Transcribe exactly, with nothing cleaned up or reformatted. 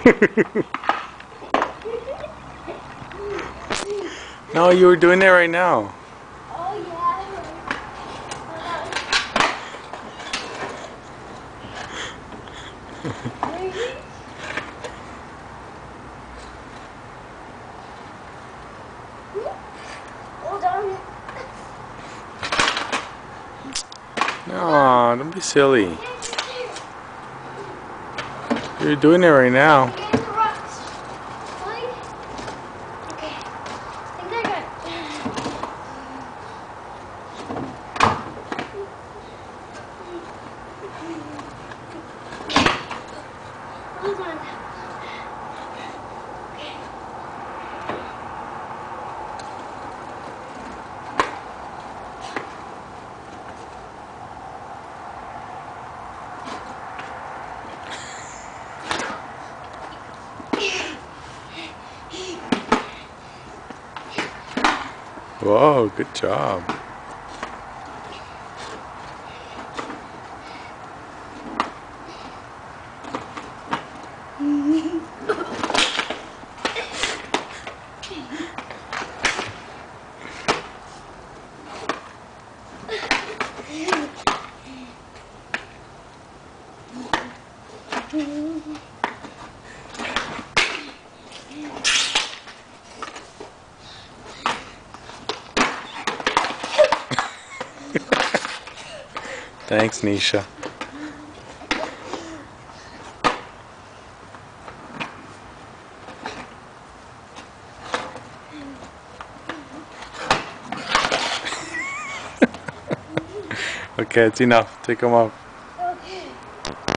No, you were doing that right now. Oh yeah. Hold on. No, don't be silly. You're doing it right now. Hold on. Whoa, good job. Thanks, Nisha. Okay, it's enough. Take them off.